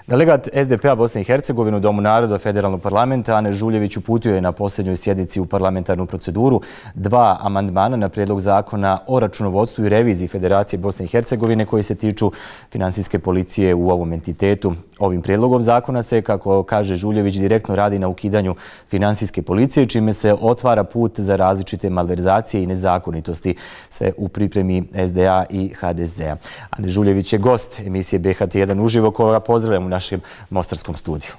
Delegat SDP-a Bosne i Hercegovine u Domu naroda Federalnog parlamenta Ane Žuljević uputio je na posljednjoj sjednici u parlamentarnu proceduru 2 amandmana na prijedlog zakona o računovodstvu i reviziji Federacije Bosne i Hercegovine koji se tiču finansijske policije u ovom entitetu. Ovim prijedlogom zakona se, kako kaže Žuljević, direktno radi na ukidanju finansijske policije, čime se otvara put za različite malverzacije i nezakonitosti, sve u pripremi SDA i HDZ-a. Ane Žuljević je gost emisije BHT1 uživo, koga pozdravljam u našem mostarskom studiju.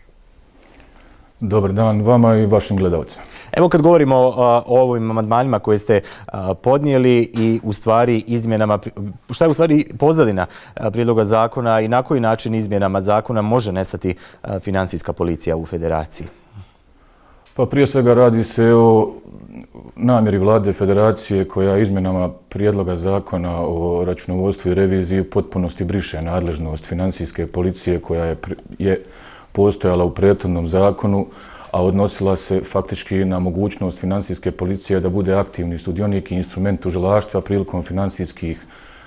Dobar dan vama i vašim gledalcima. Evo, kad govorimo o ovim amandmanima koje ste podnijeli i u stvari izmjenama, šta je u stvari pozadina prijedloga zakona i na koji način izmjenama zakona može nestati finansijska policija u Federaciji? Pa prije svega radi se o namjeri vlade Federacije koja izmjenama prijedloga zakona o računovodstvu i reviziji u potpunosti briše nadležnost finansijske policije koja je postojala u prethodnom zakonu, a odnosila se faktički na mogućnost finansijske policije da bude aktivni sudionik i instrument tužilaštva prilikom finansijskih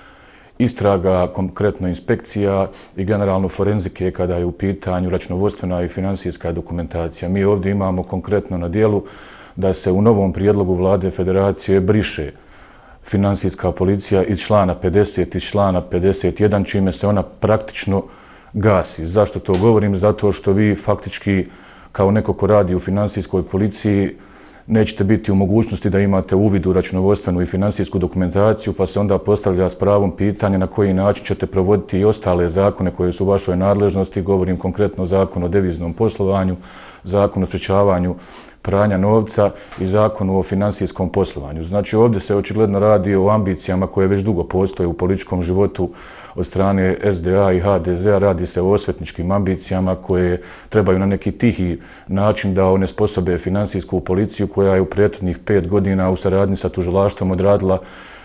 istraga, konkretno inspekcija i generalno forenzike kada je u pitanju računovodstvena i finansijska dokumentacija. Mi ovdje imamo konkretno na dijelu da se u novom prijedlogu vlade Federacije briše finansijska policija iz člana 50 i člana 51, čime se ona praktično gasi. Zašto to govorim? Zato što vi faktički kao neko ko radi u finansijskoj policiji nećete biti u mogućnosti da imate uvid u računovodstvenu i finansijsku dokumentaciju, pa se onda postavlja s pravom pitanje na koji način ćete provoditi i ostale zakone koje su u vašoj nadležnosti. Govorim konkretno zakon o deviznom poslovanju, zakon o sprečavanju pranja novca i zakonu o finansijskom poslovanju. Znači ovdje se očigledno radi o ambicijama koje već dugo postoje u političkom životu od strane SDA i HDZ-a. Radi se o osvetničkim ambicijama koje trebaju na neki tihi način da onesposobe finansijsku policiju koja je u prethodnih 5 godina u saradnji sa tužilaštvom odradila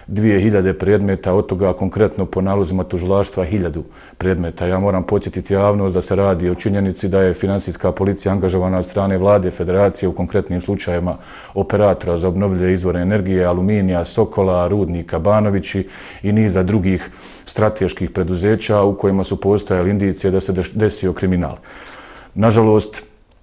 2000 predmeta, od toga konkretno po nalozima tužilaštva 1000 predmeta. Ja moram podsjetiti javnost da se radi o činjenici da je finansijska policija angažovana od strane vlade Federacije u konkretnim slučajevima operatora za obnovljive izvore energije, Aluminija, Sokola, Rudnika, Banovići i niza drugih strateških preduzeća u kojima su postojale indicije da se desio kriminal. Nažalost,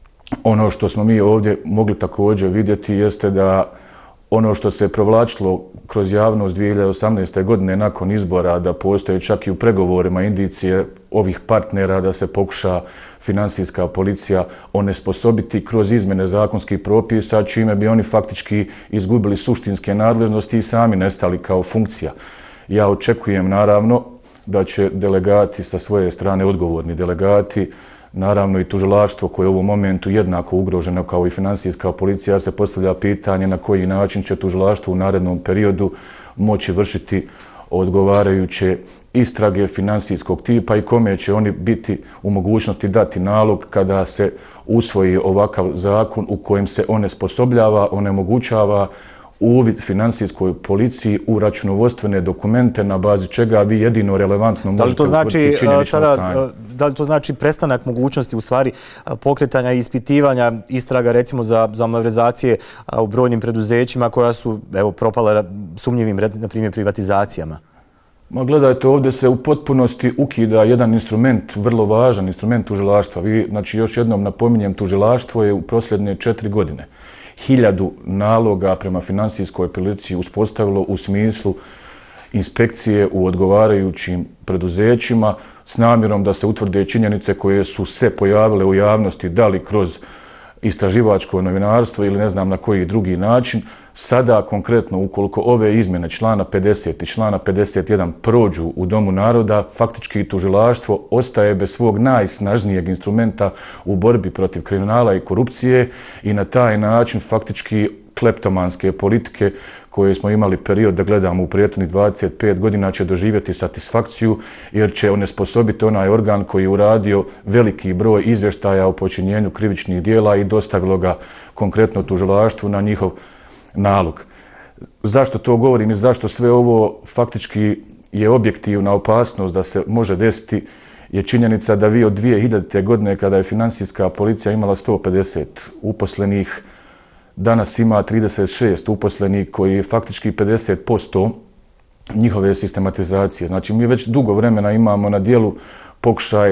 ono što smo mi ovdje mogli također vidjeti jeste da ono što se provlačilo kroz javnost 2018. godine nakon izbora, da postoje čak i u pregovorima indicije ovih partnera da se pokuša finansijska policija onesposobiti kroz izmjene zakonskih propisa, čime bi oni faktički izgubili suštinske nadležnosti i sami nestali kao funkcija. Ja očekujem naravno da će delegati sa svoje strane, odgovorni delegati, naravno i tužilaštvo koje je u ovom momentu jednako ugroženo kao i finansijska policija, se postavlja pitanje na koji način će tužilaštvo u narednom periodu moći vršiti odgovarajuće istrage finansijskog tipa i kome će oni biti u mogućnosti dati nalog kada se usvoji ovakav zakon u kojem se onesposobljava, onemogućava uvid finansijskoj policiji u računovodstvene dokumente na bazi čega vi jedino relevantno možete utvrditi činjenično stanje. Da li to znači prestanak mogućnosti u stvari pokretanja i ispitivanja istraga recimo za malverzacije u brojnim preduzećima koja su propala sumnjivim, na primjer, privatizacijama? Ma gledajte, ovdje se u potpunosti ukida jedan instrument, vrlo važan instrument tužilaštva. Znači još jednom napominjem, tužilaštvo je u posljednje 4 godine 1000 naloga prema finansijskoj policiji uspostavilo u smislu inspekcije u odgovarajućim preduzećima s namjerom da se utvrde činjenice koje su se pojavile u javnosti, da li kroz istraživačko novinarstvo ili ne znam na koji drugi način. Sada konkretno, ukoliko ove izmjene člana 50 i člana 51 prođu u Domu naroda, faktički tužilaštvo ostaje bez svog najsnažnijeg instrumenta u borbi protiv kriminala i korupcije i na taj način faktički kleptomanske politike koje smo imali period da gledamo u prethodnih 25 godina će doživjeti satisfakciju jer će onesposobiti onaj organ koji je uradio veliki broj izvještaja o počinjenju krivičnih dijela i dostavilo ga konkretno tužilaštvu na njihov nalog. Zašto to govorim i zašto sve ovo faktički je objektivna opasnost da se može desiti je činjenica da vi od 2000. godine kada je finansijska policija imala 150 uposlenih, danas ima 36 uposlenih koji je faktički 50% njihove sistematizacije. Znači mi već dugo vremena imamo na dijelu pokušaj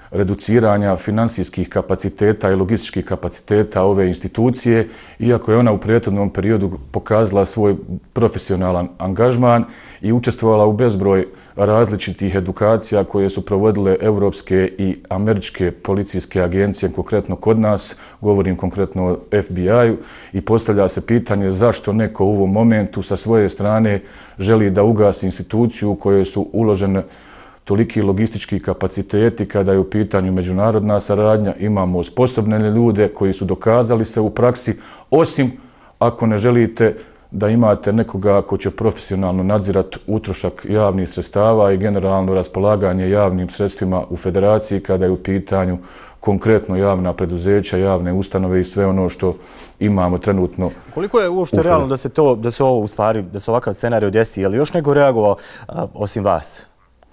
reduciranja finansijskih kapaciteta i logističkih kapaciteta ove institucije, iako je ona u prethodnom periodu pokazala svoj profesionalan angažman i učestvovala u bezbroj različitih edukacija koje su provodile europske i američke policijske agencije, konkretno kod nas, govorim konkretno o FBI-u, i postavlja se pitanje zašto neko u ovom momentu sa svoje strane želi da ugasi instituciju u kojoj su uložene toliki logistički kapaciteti kada je u pitanju međunarodna saradnja. Imamo sposobne ljude koji su dokazali se u praksi, osim ako ne želite da imate nekoga ko će profesionalno nadzirati utrošak javnih sredstava i generalno raspolaganje javnim sredstvima u federaciji kada je u pitanju konkretno javna preduzeća, javne ustanove i sve ono što imamo trenutno. Koliko je uopšte realno da se ovo u stvari, da se ovakav scenarij desi? Je li još neko reagovao osim vas?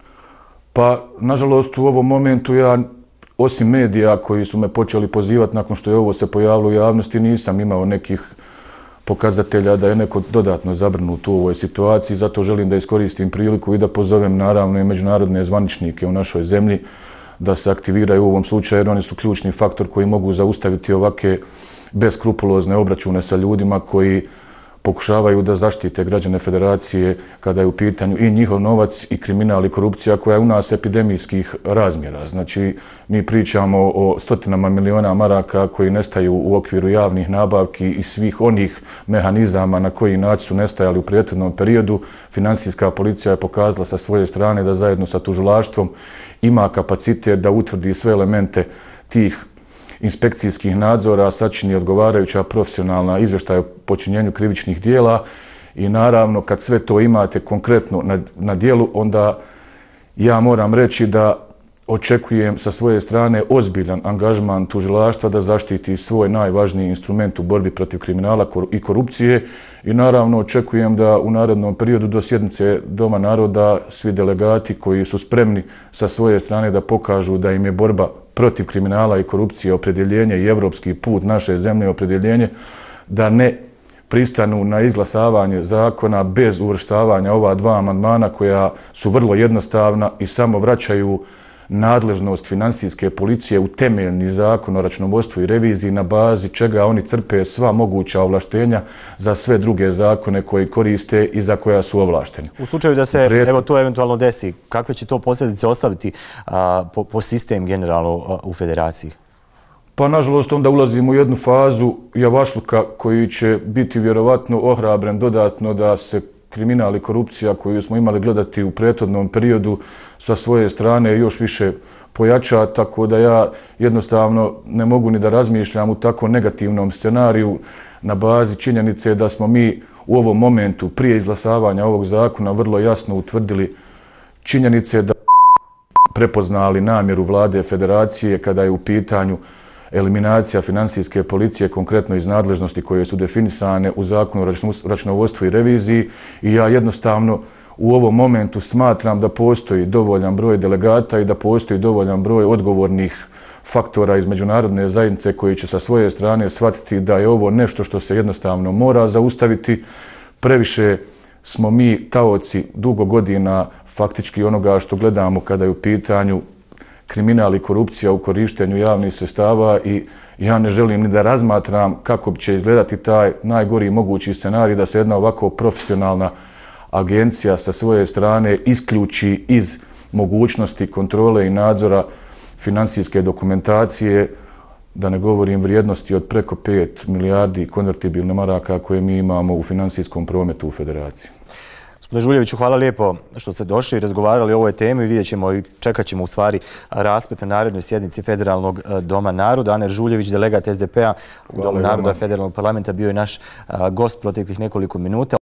Pa, nažalost, u ovom momentu ja, osim medija koji su me počeli pozivati nakon što je ovo se pojavilo u javnosti, nisam imao nekih pokazatelja da je neko dodatno zabrinut u ovoj situaciji. Zato želim da iskoristim priliku i da pozovem naravno i međunarodne zvaničnike u našoj zemlji da se aktiviraju u ovom slučaju, jer oni su ključni faktor koji mogu zaustaviti ovake beskrupulozne obračune sa ljudima koji pokušavaju da zaštite građane federacije kada je u pitanju i njihov novac i kriminal i korupcija koja je u nas epidemijskih razmjera. Znači, mi pričamo o stotinama miliona maraka koji nestaju u okviru javnih nabavki i svih onih mehanizama na koji način su nestajali u prethodnom periodu. Finansijska policija je pokazala sa svoje strane da zajedno sa tužilaštvom ima kapacitet da utvrdi sve elemente tih inspekcijskih nadzora, sačini odgovarajuća profesionalna izvještaja o počinjenju krivičnih dijela i naravno kad sve to imate konkretno na dijelu, onda ja moram reći da očekujem sa svoje strane ozbiljan angažman tužilaštva da zaštiti svoj najvažniji instrument u borbi protiv kriminala i korupcije i naravno očekujem da u narednom periodu do sjednice Doma naroda svi delegati koji su spremni sa svoje strane da pokažu da im je borba protiv kriminala i korupcije opredjeljenje i evropski put naše zemlje opredjeljenje, da ne pristanu na izglasavanje zakona bez uvrštavanja ova dva amandmana koja su vrlo jednostavna i samo vraćaju nadležnost finansijske policije u temeljni zakon o računovodstvu i reviziji na bazi čega oni crpe sva moguća ovlaštenja za sve druge zakone koji koriste i za koja su ovlašteni. U slučaju da se to eventualno desi, kakve će to posljedice ostaviti po sistem generalno u federaciji? Pa, nažalost, onda ulazimo u jednu fazu javašluka koji će biti vjerovatno ohrabren dodatno da se kriminal i korupcija koju smo imali gledati u prethodnom periodu sa svoje strane još više pojača, tako da ja jednostavno ne mogu ni da razmišljam u tako negativnom scenariju na bazi činjenice da smo mi u ovom momentu prije izglasavanja ovog zakona vrlo jasno utvrdili činjenice da prepoznali namjeru vlade federacije kada je u pitanju eliminacija finansijske policije, konkretno iz nadležnosti koje su definisane u zakonu o računovodstvu i reviziji i ja jednostavno u ovom momentu smatram da postoji dovoljan broj delegata i da postoji dovoljan broj odgovornih faktora iz međunarodne zajednice koji će sa svoje strane shvatiti da je ovo nešto što se jednostavno mora zaustaviti. Previše smo mi taoci dugo godina faktički onoga što gledamo kada je u pitanju kriminal i korupcija u korištenju javnih sredstava i ja ne želim ni da razmatram kako će izgledati taj najgori mogući scenarij da se jedna ovako profesionalna agencija sa svoje strane isključi iz mogućnosti kontrole i nadzora finansijske dokumentacije, da ne govorim vrijednosti od preko 5 milijardi konvertibilnih maraka koje mi imamo u finansijskom prometu u federaciji. Gospodine Žuljeviću, hvala lijepo što ste došli i razgovarali o ovoj temi. Vidjet ćemo i čekat ćemo u stvari rasplet na narednoj sjednici Federalnog doma naroda. Aner Žuljević, delegat SDP-a u Domu naroda Federalnog parlamenta, bio je naš gost proteklih nekoliko minuta.